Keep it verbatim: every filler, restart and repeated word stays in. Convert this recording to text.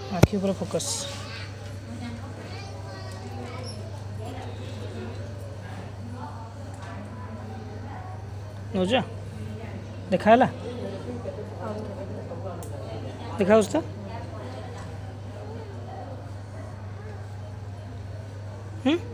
आखि ऊपर फोकस। नौजा देखा है देखा उसका हम्म